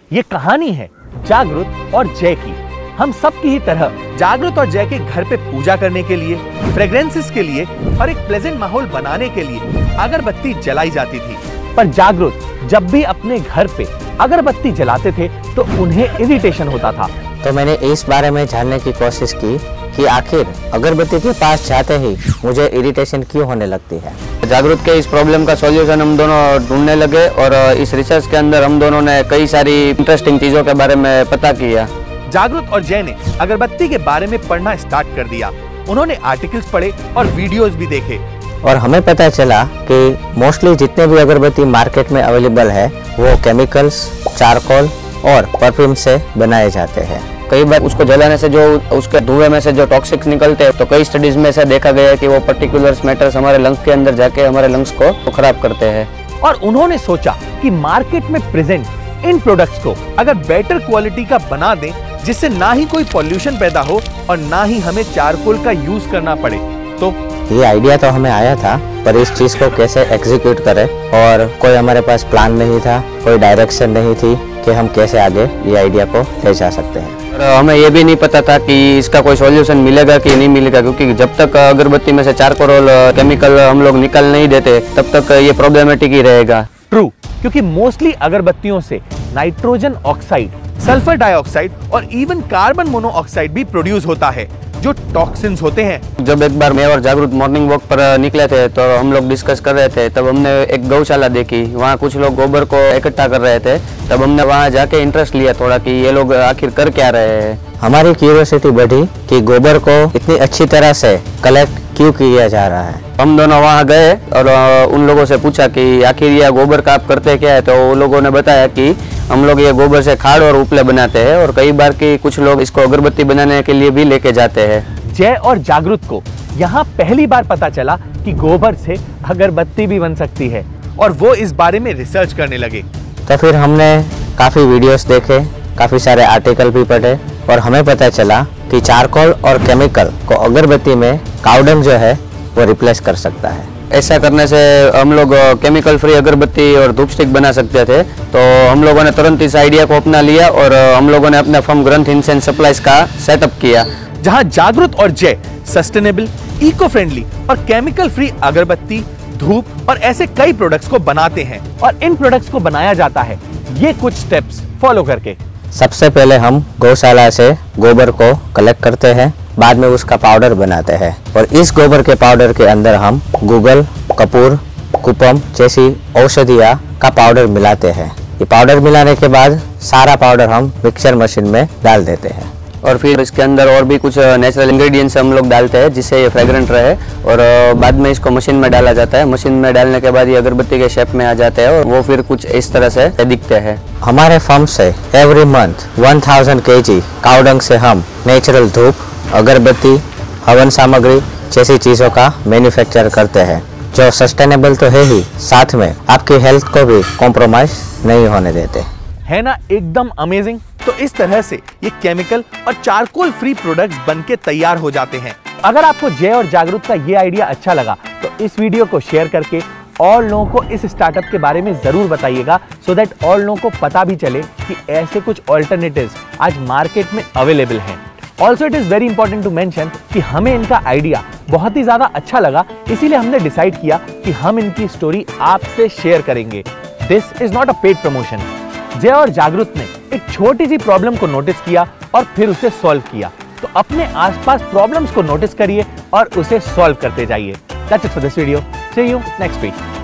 ये कहानी है जागृत और जय की। हम सब की ही तरह जागृत और जय के घर पे पूजा करने के लिए, फ्रेग्रेंसेस के लिए और एक प्लेजेंट माहौल बनाने के लिए अगरबत्ती जलाई जाती थी। पर जागृत जब भी अपने घर पे अगरबत्ती जलाते थे तो उन्हें इरिटेशन होता था। तो मैंने इस बारे में जानने की कोशिश की कि आखिर अगरबत्ती के पास जाते ही मुझे इरिटेशन क्यों होने लगती है। जागृत के इस प्रॉब्लम का सॉल्यूशन हम दोनों ढूंढने लगे और इस रिसर्च के अंदर हम दोनों ने कई सारी इंटरेस्टिंग चीज़ों के बारे में पता किया। जागृत और जय ने अगरबत्ती के बारे में पढ़ना स्टार्ट कर दिया। उन्होंने आर्टिकल्स पढ़े और वीडियोस भी देखे और हमें पता चला कि मोस्टली जितने भी अगरबत्ती मार्केट में अवेलेबल है वो केमिकल्स, चारकोल और परफ्यूम से बनाए जाते हैं। कई बार उसको जलाने से जो उसके धुएं में से जो टॉक्सिक्स निकलते हैं, तो कई स्टडीज में ऐसा देखा गया है कि वो पर्टिकुलर मैटर्स हमारे लंग्स के अंदर जाके हमारे लंग्स को खराब करते हैं। और उन्होंने सोचा कि मार्केट में प्रेजेंट इन प्रोडक्ट्स को अगर बेटर क्वालिटी का बना दें, जिससे ना ही कोई पॉल्यूशन पैदा हो और ना ही हमें चारकोल का यूज करना पड़े, तो ये आइडिया तो हमें आया था, पर इस चीज को कैसे एग्जीक्यूट करें और कोई हमारे पास प्लान नहीं था, कोई डायरेक्शन नहीं थी कि हम कैसे आगे ये आइडिया को ले जा सकते हैं। और हमें ये भी नहीं पता था कि इसका कोई सॉल्यूशन मिलेगा कि नहीं मिलेगा, क्योंकि जब तक अगरबत्ती में से चारकोल केमिकल हम लोग निकल नहीं देते तब तक ये प्रॉब्लमेटिक ही रहेगा। ट्रू, क्योंकि मोस्टली अगरबत्तियों से नाइट्रोजन ऑक्साइड, सल्फर डाइऑक्साइड और इवन कार्बन मोनोऑक्साइड भी प्रोड्यूस होता है, जो टॉक्सिन्स होते हैं। जब एक बार मैं और जागृत मॉर्निंग वॉक पर निकले थे तो हम लोग डिस्कस कर रहे थे, तब हमने एक गौशाला देखी। वहाँ कुछ लोग गोबर को इकट्ठा कर रहे थे, तब हमने वहाँ जाके इंटरेस्ट लिया थोड़ा कि ये लोग आखिर कर क्या रहे हैं। हमारी क्यूरियोसिटी बढ़ी कि गोबर को इतनी अच्छी तरह से कलेक्ट क्यों किया जा रहा है। हम दोनों वहाँ गए और उन लोगों से पूछा कि आखिर ये गोबर का आप करते क्या है, तो उन लोगों ने बताया कि हम लोग ये गोबर से खाड़ और उपले बनाते हैं और कई बार की कुछ लोग इसको अगरबत्ती बनाने के लिए भी लेके जाते हैं। जय और जागृत को यहाँ पहली बार पता चला कि गोबर से अगरबत्ती भी बन सकती है और वो इस बारे में रिसर्च करने लगे। तो फिर हमने काफ़ी वीडियोस देखे, काफ़ी सारे आर्टिकल भी पढ़े और हमें पता चला कि चारकोल और केमिकल को अगरबत्ती में काउडंग जो है वो रिप्लेस कर सकता है। ऐसा करने से हम लोग केमिकल फ्री अगरबत्ती और धूप स्टिक बना सकते थे। तो हम लोगों ने तुरंत इस आइडिया को अपना लिया और हम लोगों ने अपना फर्म ग्रंथ इंसेंस सप्लाईज का सेटअप किया, जहां जागृत और जय सस्टेनेबल, इको फ्रेंडली और केमिकल फ्री अगरबत्ती, धूप और ऐसे कई प्रोडक्ट्स को बनाते हैं। और इन प्रोडक्ट्स को बनाया जाता है ये कुछ स्टेप्स फॉलो करके। सबसे पहले हम गौशाला से गोबर को कलेक्ट करते हैं, बाद में उसका पाउडर बनाते हैं और इस गोबर के पाउडर के अंदर हम गूगल, कपूर, कुपम जैसी औषधियाँ का पाउडर मिलाते हैं। ये पाउडर मिलाने के बाद सारा पाउडर हम मिक्सर मशीन में डाल देते हैं और फिर इसके अंदर और भी कुछ नेचुरल इंग्रेडिएंट्स हम लोग डालते हैं जिससे ये फ्रेग्रेंट रहे और बाद में इसको मशीन में डाला जाता है। मशीन में डालने के बाद ये अगरबत्ती के शेप में आ जाते हैं और वो फिर कुछ इस तरह से दिखते हैं। हमारे फर्म से एवरी मंथ 1000 kg काउडंग से हम नेचुरल धूप, अगरबत्ती, हवन सामग्री जैसी चीज़ों का मैन्युफैक्चर करते हैं, जो सस्टेनेबल तो है ही, साथ में आपकी हेल्थ को भी कॉम्प्रोमाइज नहीं होने देते। है ना एकदम अमेजिंग। तो इस तरह से ये केमिकल और चारकोल फ्री प्रोडक्ट्स बनके तैयार हो जाते हैं। अगर आपको जय और जागृत का ये आइडिया अच्छा लगा तो इस वीडियो को शेयर करके और लोगों को इस स्टार्टअप के बारे में जरूर बताइएगा, सो दैट और लोगों को पता भी चले कि ऐसे कुछ ऑल्टरनेटिव्स आज मार्केट में अवेलेबल हैं। Also it is very important to mention कि हमें इनका आइडिया बहुत ही ज्यादा अच्छा लगा, इसीलिए हमने डिसाइड किया कि हम इनकी स्टोरी आपसे शेयर करेंगे। This is not a paid promotion. Jay और जागृत ने एक छोटी सी प्रॉब्लम को नोटिस किया और फिर उसे सॉल्व किया। तो अपने आसपास प्रॉब्लम्स को नोटिस करिए और उसे सॉल्व करते जाइए। That's it for this video. See you next week.